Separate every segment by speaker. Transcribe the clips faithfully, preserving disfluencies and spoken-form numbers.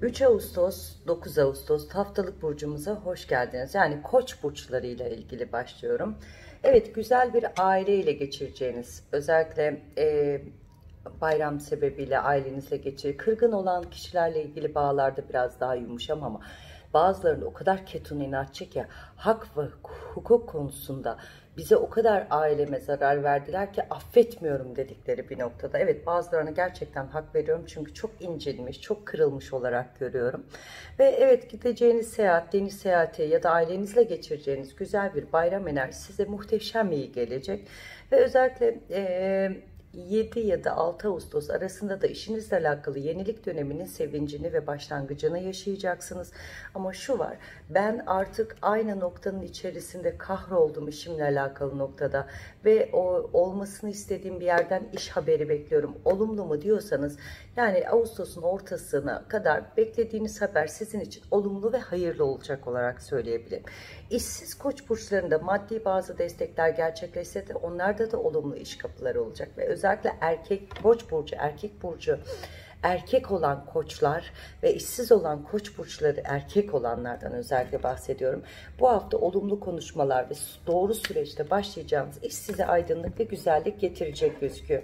Speaker 1: üç Ağustos, dokuz Ağustos haftalık burcumuza hoş geldiniz. Yani Koç burçlarıyla ilgili başlıyorum. Evet, güzel bir aileyle geçireceğiniz, özellikle e, bayram sebebiyle ailenizle geçir. Kırgın olan kişilerle ilgili bağlarda biraz daha yumuşam ama bazılarında o kadar ketum inatçı ki hak ve hukuk konusunda bize o kadar aileme zarar verdiler ki affetmiyorum dedikleri bir noktada. Evet, bazılarına gerçekten hak veriyorum çünkü çok incinmiş, çok kırılmış olarak görüyorum. Ve evet, gideceğiniz seyahat, deniz seyahati ya da ailenizle geçireceğiniz güzel bir bayram enerjisi size muhteşem iyi gelecek. Ve özellikle e, yedi ya da altı Ağustos arasında da işinizle alakalı yenilik döneminin sevincini ve başlangıcını yaşayacaksınız. Ama şu var, ben artık aynı noktanın içerisinde kahroldum işimle alakalı noktada ve o olmasını istediğim bir yerden iş haberi bekliyorum. Olumlu mu diyorsanız, yani Ağustos'un ortasına kadar beklediğiniz haber sizin için olumlu ve hayırlı olacak olarak söyleyebilirim. İşsiz Koç burçlarında maddi bazı destekler gerçekleşse de onlarda da olumlu iş kapıları olacak ve özellikle erkek Koç burcu, erkek burcu, erkek olan koçlar ve işsiz olan koç burçları erkek olanlardan özellikle bahsediyorum. Bu hafta olumlu konuşmalar ve doğru süreçte başlayacağınız iş size aydınlık ve güzellik getirecek gözüküyor.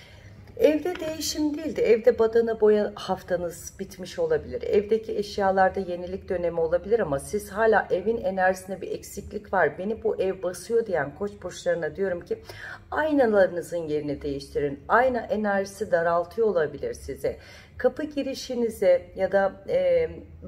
Speaker 1: Evde değişim değildi. Evde badana boya haftanız bitmiş olabilir. Evdeki eşyalarda yenilik dönemi olabilir ama siz hala evin enerjisinde bir eksiklik var. Beni bu ev basıyor diyen koç burçlarına diyorum ki aynalarınızın yerini değiştirin. Ayna enerjisi daraltıyor olabilir size. Kapı girişinize ya da e,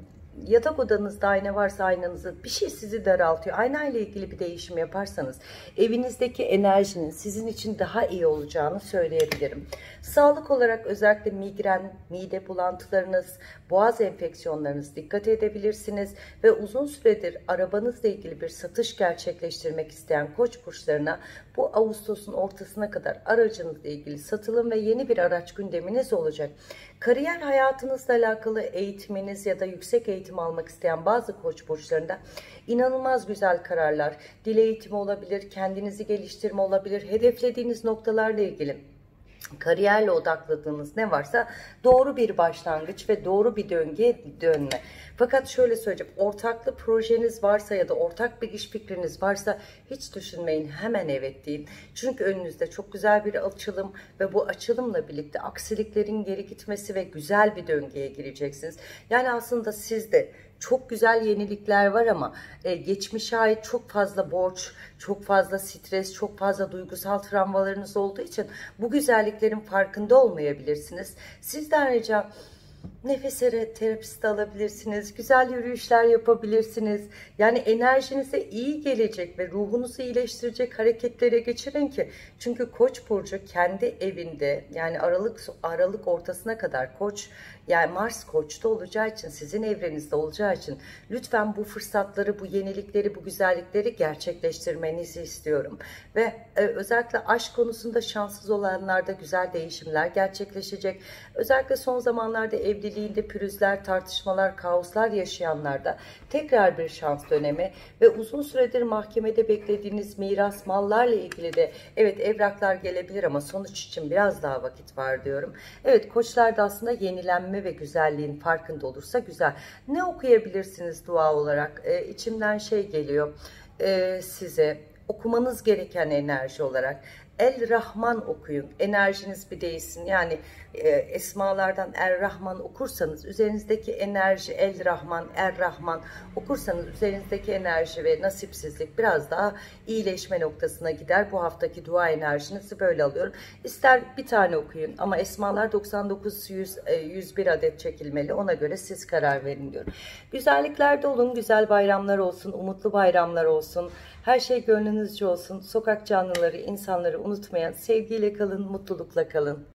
Speaker 1: yatak odanızda ayna varsa aynanızı, bir şey sizi daraltıyor. Ayna ile ilgili bir değişim yaparsanız evinizdeki enerjinin sizin için daha iyi olacağını söyleyebilirim. Sağlık olarak özellikle migren, mide bulantılarınız, boğaz enfeksiyonlarınız dikkat edebilirsiniz ve uzun süredir arabanızla ilgili bir satış gerçekleştirmek isteyen koç burçlarına bu Ağustos'un ortasına kadar aracınızla ilgili satılım ve yeni bir araç gündeminiz olacak. Kariyer hayatınızla alakalı eğitiminiz ya da yüksek eğitim almak isteyen bazı koç burçlarında inanılmaz güzel kararlar, dil eğitimi olabilir, kendinizi geliştirme olabilir, hedeflediğiniz noktalarla ilgili kariyerle odakladığınız ne varsa doğru bir başlangıç ve doğru bir döngüye dönme. Fakat şöyle söyleyeceğim, ortaklı projeniz varsa ya da ortak bir iş fikriniz varsa hiç düşünmeyin, hemen evet deyin. Çünkü önünüzde çok güzel bir açılım ve bu açılımla birlikte aksiliklerin geri gitmesi ve güzel bir döngüye gireceksiniz. Yani aslında sizde çok güzel yenilikler var ama e, geçmişe ait çok fazla borç, çok fazla stres, çok fazla duygusal travmalarınız olduğu için bu güzelliklerin farkında olmayabilirsiniz. Sizden ricam, nefes terapisti alabilirsiniz, güzel yürüyüşler yapabilirsiniz. Yani enerjinize iyi gelecek ve ruhunuzu iyileştirecek hareketlere geçirin ki. Çünkü Koç burcu kendi evinde, yani Aralık Aralık ortasına kadar Koç, yani Mars Koç'ta olacağı için, sizin evrenizde olacağı için lütfen bu fırsatları, bu yenilikleri, bu güzellikleri gerçekleştirmenizi istiyorum. Ve e, özellikle aşk konusunda şanssız olanlarda güzel değişimler gerçekleşecek. Özellikle son zamanlarda evliliğinde pürüzler, tartışmalar, kaoslar yaşayanlarda tekrar bir şans dönemi ve uzun süredir mahkemede beklediğiniz miras, mallarla ilgili de evet evraklar gelebilir ama sonuç için biraz daha vakit var diyorum. Evet, koçlarda aslında yenilenme ve güzelliğin farkında olursa güzel. Ne okuyabilirsiniz dua olarak? Ee, içimden şey geliyor ee, size okumanız gereken enerji olarak. El Rahman okuyun. Enerjiniz bir değilsin. Yani e, esmalardan Er Rahman okursanız üzerinizdeki enerji, El Rahman, Er Rahman okursanız üzerinizdeki enerji ve nasipsizlik biraz daha iyileşme noktasına gider. Bu haftaki dua enerjinizi böyle alıyorum. İster bir tane okuyun ama esmalar doksan dokuz yüz yüz bir adet çekilmeli. Ona göre siz karar verin diyorum. Güzelliklerde olun. Güzel bayramlar olsun. Umutlu bayramlar olsun. Her şey gönlünüzce olsun. Sokak canlıları, insanları unutmayan, sevgiyle kalın, mutlulukla kalın.